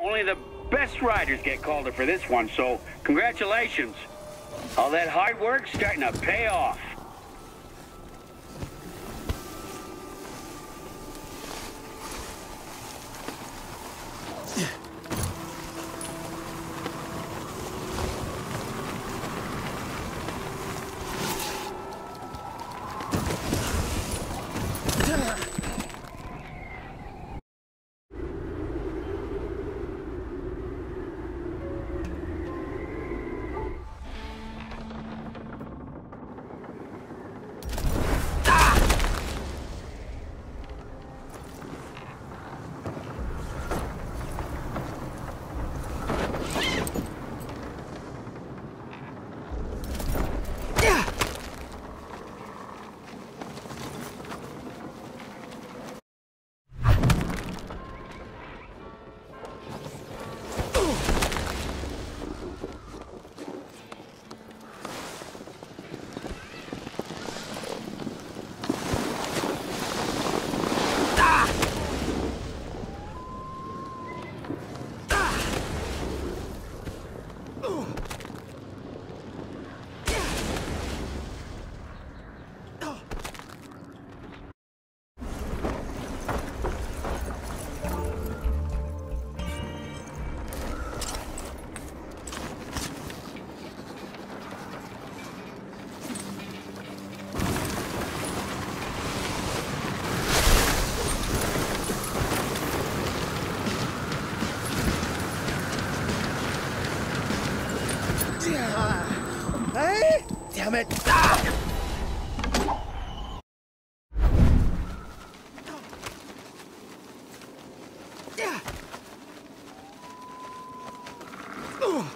only the best riders get called up for this one, so congratulations. All that hard work starting to pay off. Hey! Damn it! Ah! Yeah.